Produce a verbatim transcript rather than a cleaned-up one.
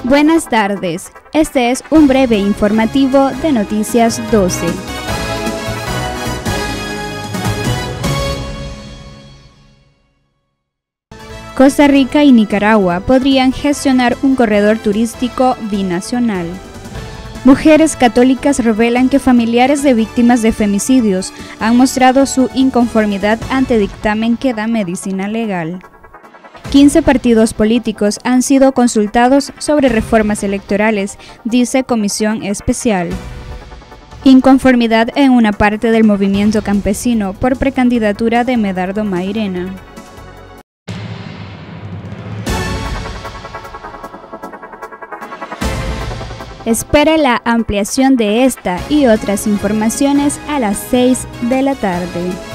Buenas tardes, este es un breve informativo de Noticias doce. Costa Rica y Nicaragua podrían gestionar un corredor turístico binacional. Mujeres católicas revelan que familiares de víctimas de femicidios han mostrado su inconformidad ante dictamen que da medicina legal. quince partidos políticos han sido consultados sobre reformas electorales, dice Comisión Especial. Inconformidad en una parte del movimiento campesino por precandidatura de Medardo Mairena. Espere la ampliación de esta y otras informaciones a las seis de la tarde.